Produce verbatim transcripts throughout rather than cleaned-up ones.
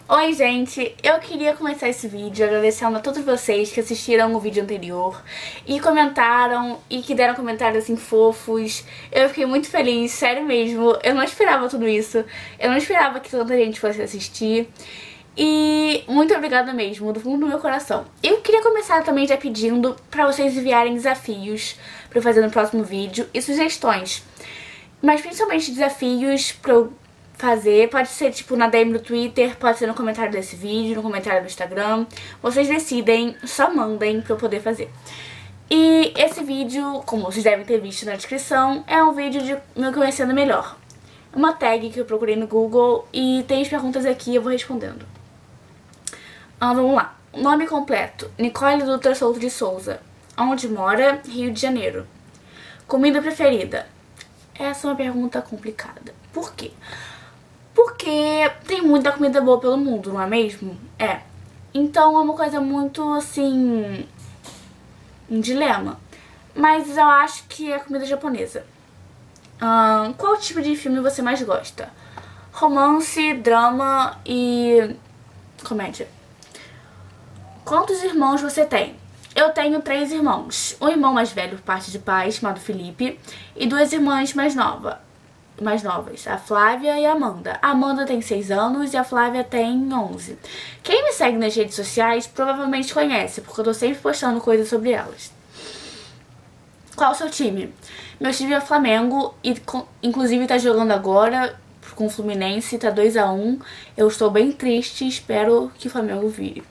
Oi gente, eu queria começar esse vídeo agradecendo a todos vocês que assistiram o vídeo anterior e comentaram e que deram comentários assim fofos. Eu fiquei muito feliz, sério mesmo, eu não esperava tudo isso, eu não esperava que tanta gente fosse assistir. E muito obrigada mesmo, do fundo do meu coração. Eu queria começar também já pedindo pra vocês enviarem desafios pra eu fazer no próximo vídeo e sugestões. Mas principalmente desafios pra eu fazer, pode ser tipo na D M do Twitter, pode ser no comentário desse vídeo, no comentário do Instagram. Vocês decidem, só mandem pra eu poder fazer. E esse vídeo, como vocês devem ter visto na descrição, é um vídeo de me conhecendo melhor. Uma tag que eu procurei no Google e tem as perguntas aqui e eu vou respondendo. Ah, vamos lá. Nome completo: Nicole Dutra Souto de Souza. Onde mora? Rio de Janeiro. Comida preferida? Essa é uma pergunta complicada. Por quê? Porque tem muita comida boa pelo mundo, não é mesmo? É. Então é uma coisa muito, assim, um dilema. Mas eu acho que é comida japonesa. Hum, qual tipo de filme você mais gosta? Romance, drama e comédia. Quantos irmãos você tem? Eu tenho três irmãos. Um irmão mais velho por parte de pai, chamado Felipe, e duas irmãs mais novas. mais novas, a Flávia e a Amanda. A Amanda tem seis anos e a Flávia tem onze. Quem me segue nas redes sociais provavelmente conhece, porque eu tô sempre postando coisas sobre elas. Qual é o seu time? Meu time é Flamengo e inclusive tá jogando agora com o Fluminense, tá dois a um. Eu estou bem triste, espero que o Flamengo vire.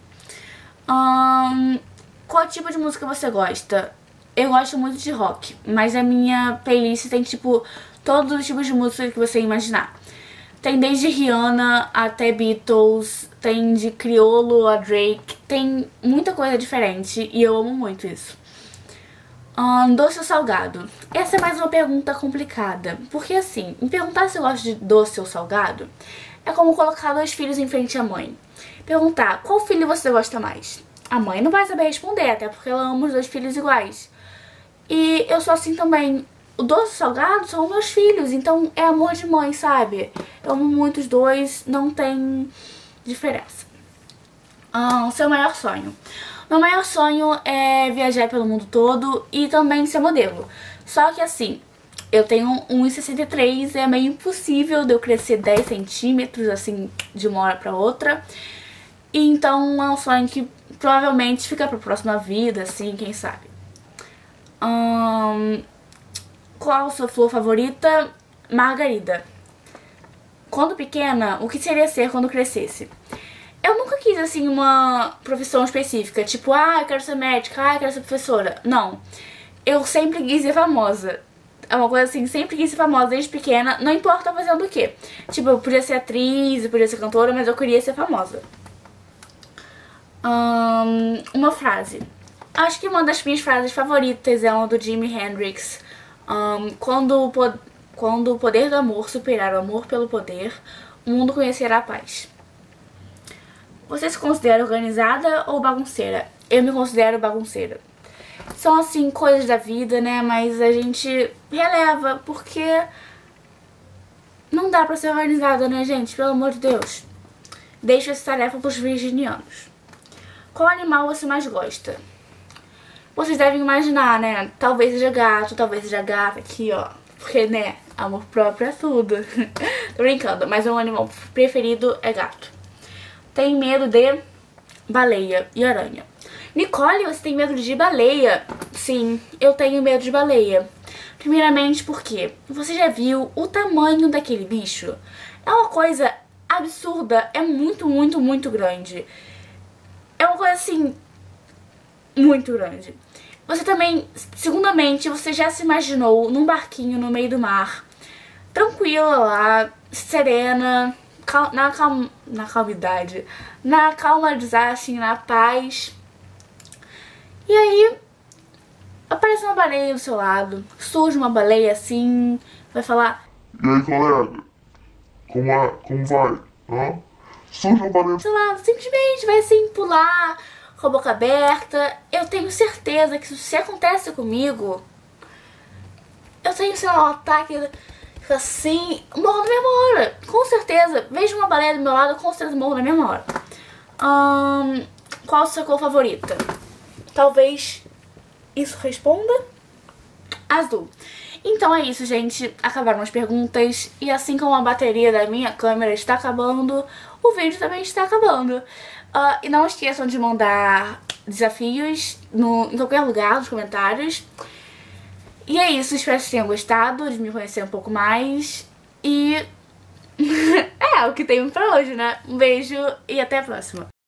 Hum, qual tipo de música você gosta? Eu gosto muito de rock, mas a minha playlist tem tipo todos os tipos de música que você imaginar. Tem desde Rihanna até Beatles, tem de Criolo a Drake, tem muita coisa diferente e eu amo muito isso. Um, doce ou salgado? Essa é mais uma pergunta complicada, porque assim, me perguntar se eu gosto de doce ou salgado é como colocar dois filhos em frente à mãe. Perguntar qual filho você gosta mais? A mãe não vai saber responder, até porque ela ama os dois filhos iguais. E eu sou assim também. O doce e o salgado são meus filhos, então é amor de mãe, sabe? Eu amo muito os dois, não tem diferença. Ah, seu maior sonho? Meu maior sonho é viajar pelo mundo todo e também ser modelo. Só que assim, eu tenho um e sessenta e três, é meio impossível de eu crescer dez centímetros, assim, de uma hora pra outra. E então é um sonho que provavelmente fica pra próxima vida, assim, quem sabe. Hum... Qual a sua flor favorita? Margarida. Quando pequena, o que seria ser quando crescesse? Eu nunca quis, assim, uma profissão específica. Tipo, ah, eu quero ser médica, ah, eu quero ser professora. Não. Eu sempre quis ser famosa. É uma coisa assim, sempre quis ser famosa desde pequena. Não importa fazendo o quê. Tipo, eu podia ser atriz, eu podia ser cantora, mas eu queria ser famosa. Hum, uma frase. Acho que uma das minhas frases favoritas é uma do Jimi Hendrix. Um, quando, o quando o poder do amor superar o amor pelo poder, o mundo conhecerá a paz. Você se considera organizada ou bagunceira? Eu me considero bagunceira. São assim coisas da vida, né? Mas a gente releva porque não dá pra ser organizada, né, gente? Pelo amor de Deus. Deixa essa tarefa pros virginianos. Qual animal você mais gosta? Vocês devem imaginar, né? Talvez seja gato, talvez seja gata, aqui, ó. Porque, né, amor próprio é tudo. Tô brincando, mas o meu animal preferido é gato. Tem medo de baleia e aranha. Nicole, você tem medo de baleia? Sim, eu tenho medo de baleia. Primeiramente porque você já viu o tamanho daquele bicho? É uma coisa absurda, é muito, muito, muito grande. É uma coisa assim, muito grande. Você também, segundamente, você já se imaginou num barquinho no meio do mar, tranquila lá, serena, cal na, cal na calmidade, na calma, assim, na paz. E aí, aparece uma baleia do seu lado, surge uma baleia assim, vai falar: e aí, colega? Como é? Como vai? Hã? Surge uma baleia... Sei lá, simplesmente vai assim, pular com a boca aberta. Eu tenho certeza que se acontece comigo, eu tenho, sei lá, um ataque fica assim, morro na mesma hora. Com certeza, vejo uma baleia do meu lado, com certeza morro na mesma hora. Hum, qual a sua cor favorita? Talvez isso responda? Azul. Então é isso, gente. Acabaram as perguntas. E assim como a bateria da minha câmera está acabando, o vídeo também está acabando. Uh, e não esqueçam de mandar desafios no, em qualquer lugar, nos comentários. E é isso. Espero que vocês tenham gostado de me conhecer um pouco mais. E é o que tenho pra hoje, né? Um beijo e até a próxima.